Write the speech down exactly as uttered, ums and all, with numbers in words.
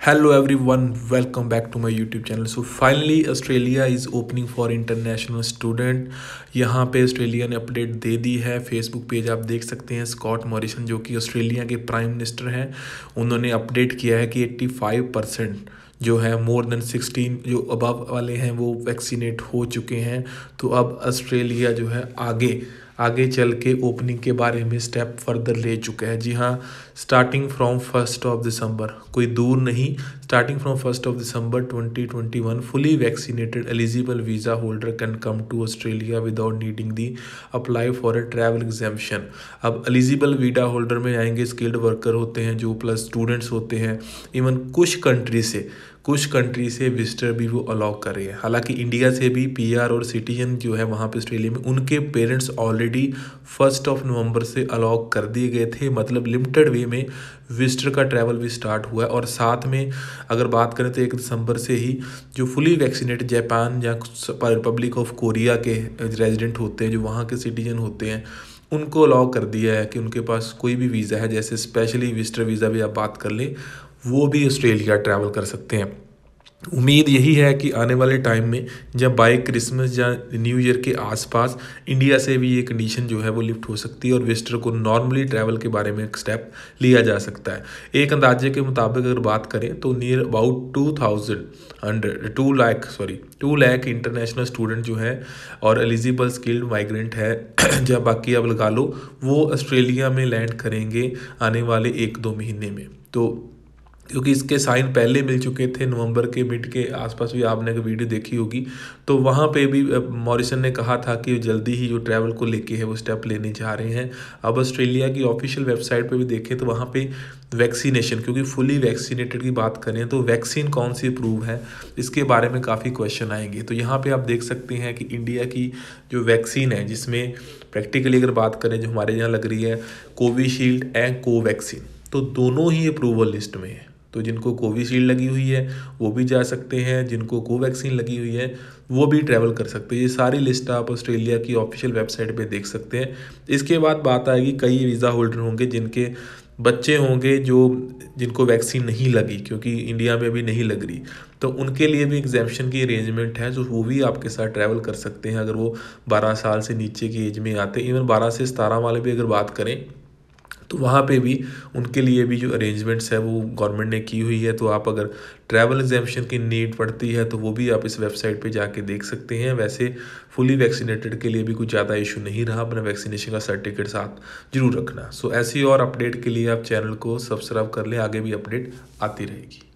Hello everyone, welcome back to my YouTube channel. So finally Australia is opening for international student. यहाँ पे Australia ने update दे दी है। Facebook page आप देख सकते हैं। स्कॉट मॉरिसन जो कि ऑस्ट्रेलिया के प्राइम मिनिस्टर हैं, उन्होंने अपडेट किया है कि पचासी परसेंट जो है मोर देन सिक्सटीन जो अबव वाले हैं वो वैक्सीनेट हो चुके हैं। तो अब ऑस्ट्रेलिया जो है आगे आगे चल के ओपनिंग के बारे में स्टेप फर्दर ले चुका है। जी हाँ, starting from first of December, कोई दूर नहीं, starting from first of December twenty twenty one fully vaccinated eligible visa holder can come to Australia without needing the apply for a travel exemption. अब eligible visa holder में आएंगे skilled worker होते हैं जो plus students होते हैं। Even कुछ country से कुछ कंट्री से विजिटर भी वो अलाउ कर रही है। हालांकि इंडिया से भी पीआर और सिटीजन जो है वहाँ पे ऑस्ट्रेलिया में, उनके parents already first of November से अलाउ कर दिए गए थे। मतलब लिमिटेड वे में विजिटर का ट्रैवल भी स्टार्ट हुआ है। और साथ में अगर बात करें तो एक दिसंबर से ही जो फुली वैक्सीनेटेड जापान या रिपब्लिक ऑफ कोरिया के रेजिडेंट होते हैं, जो वहाँ के सिटीजन होते हैं, उनको अलाउ कर दिया है कि उनके पास कोई भी वीज़ा है, जैसे स्पेशली विजिटर वीज़ा भी आप बात कर लें, वो भी ऑस्ट्रेलिया ट्रैवल कर सकते हैं। उम्मीद यही है कि आने वाले टाइम में जब बाय क्रिसमस या न्यू ईयर के आसपास इंडिया से भी ये कंडीशन जो है वो लिफ्ट हो सकती है और विजिटर को नॉर्मली ट्रैवल के बारे में एक स्टेप लिया जा सकता है। एक अंदाजे के मुताबिक अगर बात करें तो near about two thousand hundred two lakh sorry two lakh international student जो है और एलिजिबल स्किल्ड माइग्रेंट है जब बाकी अब लगा लो, वो ऑस्ट्रेलिया में लैंड करेंगे आने वाले एक दो महीने में। तो क्योंकि इसके साइन पहले मिल चुके थे, नवंबर के मिड के आसपास भी आपने एक वीडियो देखी होगी, तो वहाँ पे भी मॉरिसन ने कहा था कि जल्दी ही जो ट्रैवल को लेके है वो स्टेप लेने जा रहे हैं। अब ऑस्ट्रेलिया की ऑफिशियल वेबसाइट पे भी देखें तो वहाँ पे वैक्सीनेशन, क्योंकि फुली वैक्सीनेटेड की बात करें तो वैक्सीन कौन सी अप्रूव है, इसके बारे में काफ़ी क्वेश्चन आएंगे। तो यहाँ पर आप देख सकते हैं कि इंडिया की जो वैक्सीन है, जिसमें प्रैक्टिकली अगर बात करें जो हमारे यहाँ लग रही है कोविशील्ड एंड कोवैक्सीन, तो दोनों ही अप्रूवल लिस्ट में है। तो जिनको कोविशील्ड लगी हुई है वो भी जा सकते हैं, जिनको कोवैक्सीन लगी हुई है वो भी ट्रैवल कर सकते हैं। ये सारी लिस्ट आप ऑस्ट्रेलिया की ऑफिशियल वेबसाइट पे देख सकते हैं। इसके बाद बात आएगी, कई वीज़ा होल्डर होंगे जिनके बच्चे होंगे जो जिनको वैक्सीन नहीं लगी, क्योंकि इंडिया में भी नहीं लग रही, तो उनके लिए भी एग्जाम्पशन की अरेंजमेंट है, जो वो भी आपके साथ ट्रैवल कर सकते हैं अगर वो बारह साल से नीचे की एज में आते हैं। इवन बारह से सतारह वाले भी अगर बात करें तो वहाँ पे भी उनके लिए भी जो अरेंजमेंट्स है वो गवर्नमेंट ने की हुई है। तो आप अगर ट्रैवल एग्जाम्पशन की नीड पड़ती है तो वो भी आप इस वेबसाइट पे जाके देख सकते हैं। वैसे फुली वैक्सीनेटेड के लिए भी कुछ ज़्यादा इशू नहीं रहा, अपना वैक्सीनेशन का सर्टिफिकेट साथ जरूर रखना। सो ऐसी और अपडेट के लिए आप चैनल को सब्सक्राइब कर लें, आगे भी अपडेट आती रहेगी।